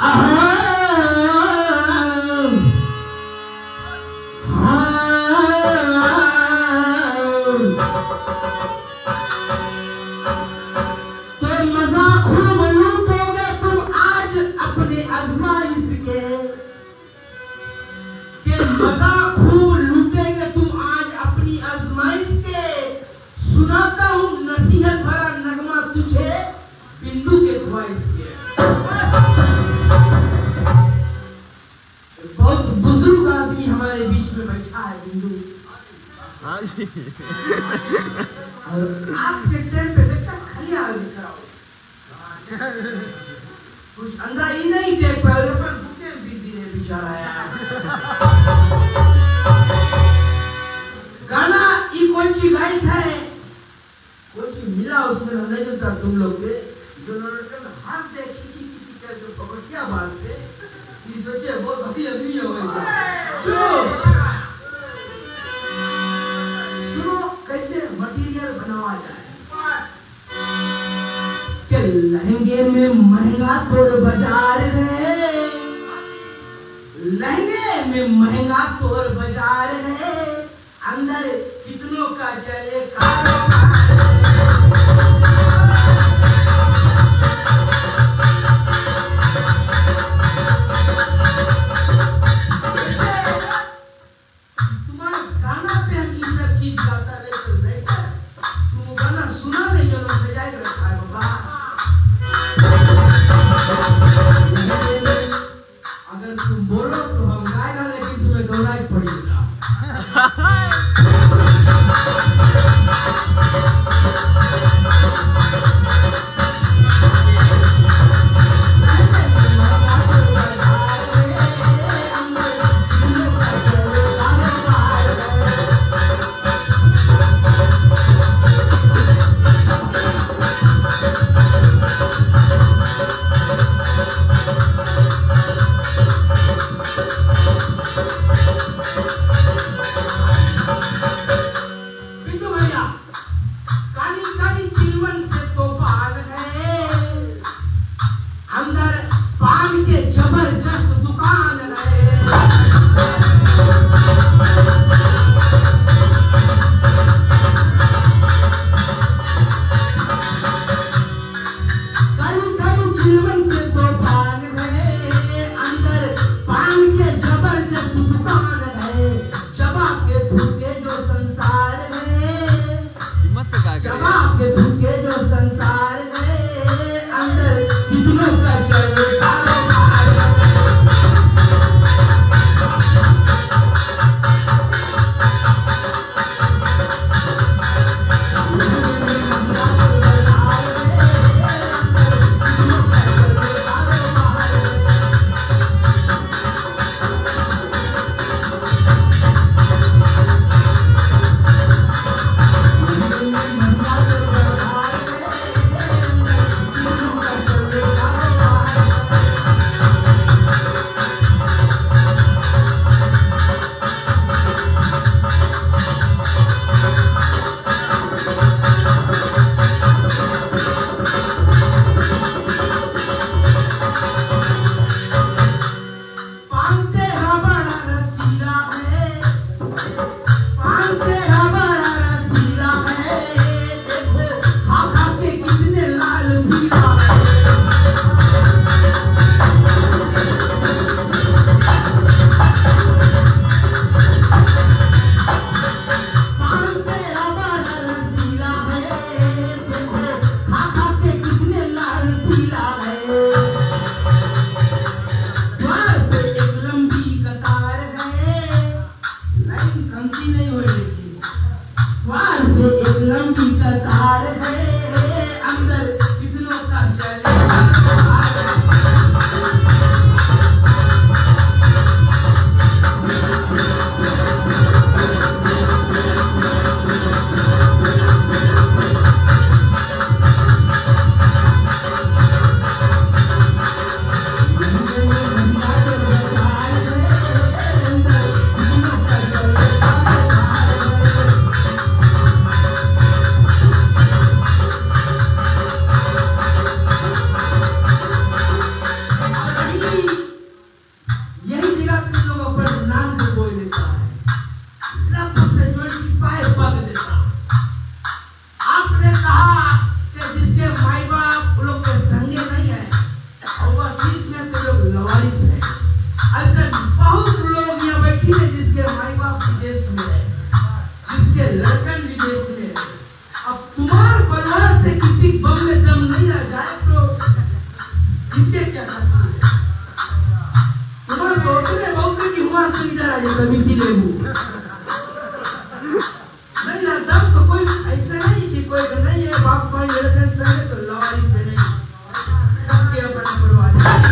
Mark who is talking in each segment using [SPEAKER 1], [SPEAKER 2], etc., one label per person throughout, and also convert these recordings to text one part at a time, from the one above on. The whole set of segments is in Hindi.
[SPEAKER 1] सुनाता हूँ नसीहत भरा नगमा तुझे बिंदु के ख्वाहिश के। बहुत बुजुर्ग आदमी हमारे बीच में बैठा है बिंदु।
[SPEAKER 2] हाँ जी।
[SPEAKER 1] और आपके टाइम पे देखता खाली आगे दिख रहा हो, कुछ अंदर ही नहीं देख पाए, पर भूखे बिजी है बेचारा यार। गाना ये कौन सी गाइस है, कौन सी मिला उसमें नहीं जानता तुम लोग के जो लड़के हाथ दे खिची कर जो खबर क्या बात है, ये सोचे बहुत बड़ी आदमी हो गया। सुनो कैसे मटेरियल बनावा जाए। के लहंगे में महंगा तोड़ बाजार है, लहंगे में महंगा तोड़ बाजार है, अंदर कितनों का चले कारोबार। तुम्हारे गाना पे हम ये सब चीज गाता लेकर बैठे, तुम गाना सुना नहीं जो लोग सजाए रखा है बाबा। अगर तुम बोलो तो हम गाएगा, लेकिन तुम्हें गौराई पड़ेगा। आज कभी भी लेबू नहीं ना दम तो कोई ऐसा नहीं कि कोई नहीं है बाप भाई लड़कन से तो लवाई से नहीं सबके अपना परिवार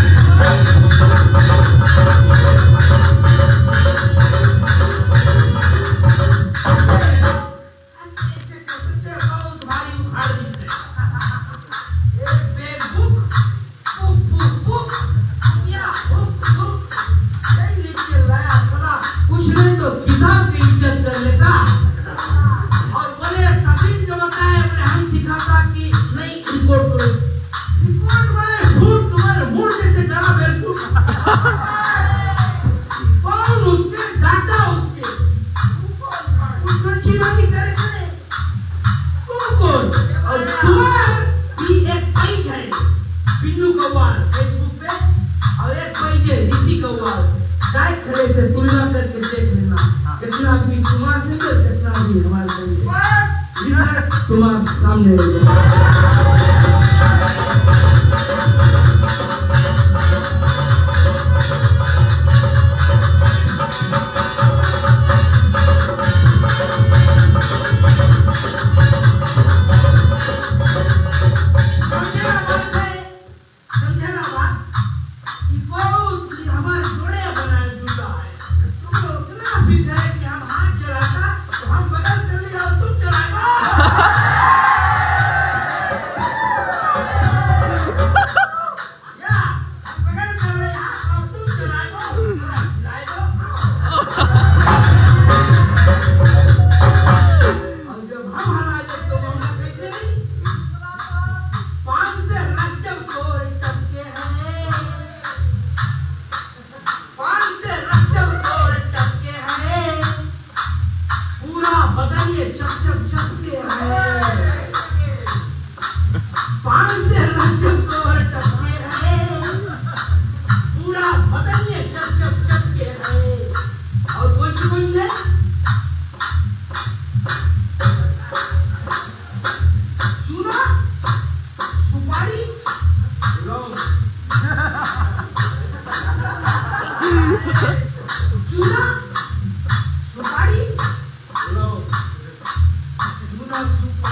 [SPEAKER 1] ऋषि कव्वाल डायरेक्ट खड़े से तुलना करके देख लेना कितना भी तुम्हारे से कितना भी हमारे से रिजल्ट तुम्हारे सामने रहेगा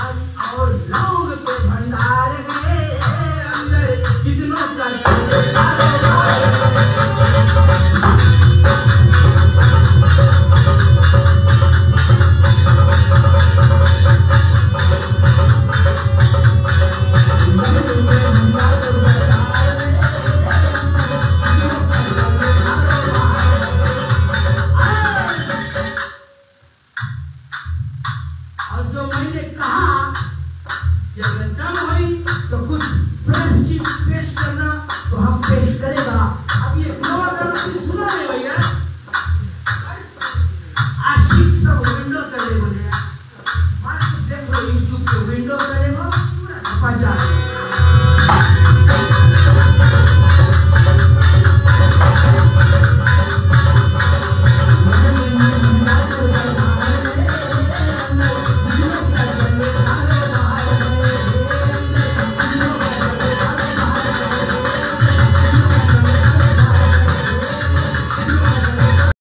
[SPEAKER 1] और लौंग के भंडार गए अंदर कितनों का